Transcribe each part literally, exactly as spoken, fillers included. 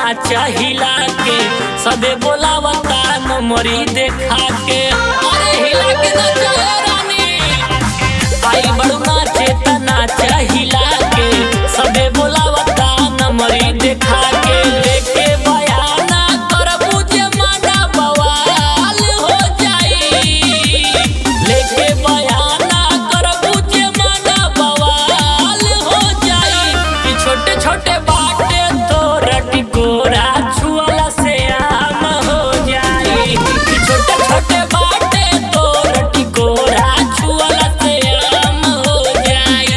नाचा हिला के सबे बोलावता नमरी देखा के। अरे हिला के नाचा रानी आई बड़ू नाचे त नाचा हिला के सबे बोलावता नमरी देखा के। लेके बयाना करबू जे माना बवाल हो जाई, लेके बयाना करबू जे माना बवाल हो जाई। कि छोटे छोटे बाटे तोर टिकोरा छुअला से आम हो जाई। कि छोटे छोटे बाटे तोर टिकोरा छुअला से आम हो जाई।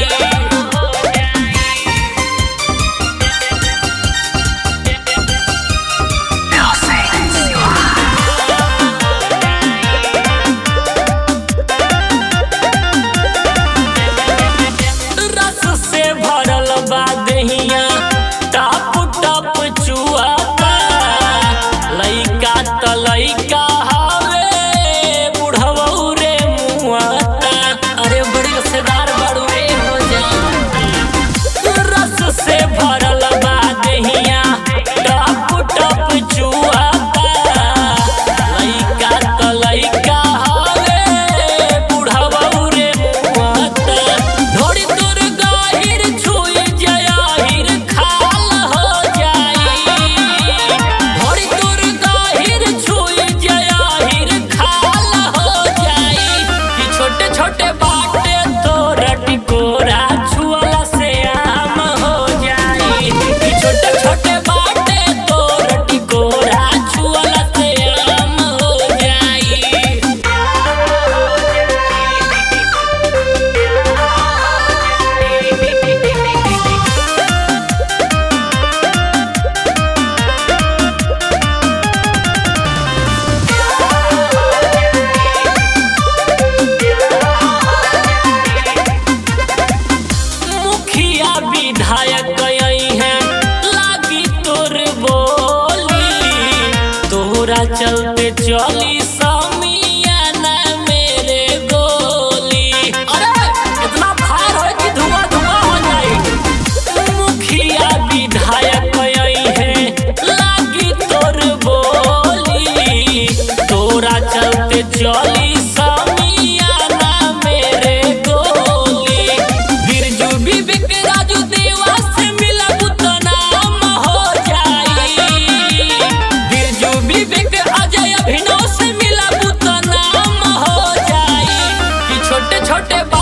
रस से भरल बा देहिया टप टप चुआता। लइका त लइका हवे बुढ़ऊ रे मुआता। अरे बड़ी रसेदार बाड़ू रे हो जा। रस से भरल बा देहिया टप टप चुआता। लइका त लइका हवे बुढ़ऊ रे मुआता। ढोड़ी तोर गाहिर छुई जयाहिर खाल हो जाई। ढोड़ी तोर गाहिर छुई जयाहिर खाल हो जाई। कि छोटे छोटे बाटे तोर टिकोरा छुअला से आम हो जाई। कि छोटे छोटे बाटे तोर टिकोरा छुअला से आम हो जाई। मुखिया विधायक गई है लागी तोर बोली। तोरा चलते चली समियाना मेरे गोली। अरे इतना फायर हो कि धुआं धुआं हो जाए। मुखिया विधायक गई है लागी तोर बोली। तोरा चलते चली समियाना मेरे गोली। बिरजू विवेक राजू देवा से मिलब तो नाम हो जाई। बिरजू विवेक अजय अभिनव से मिलब तो नाम हो जाई। कि छोटे छोटे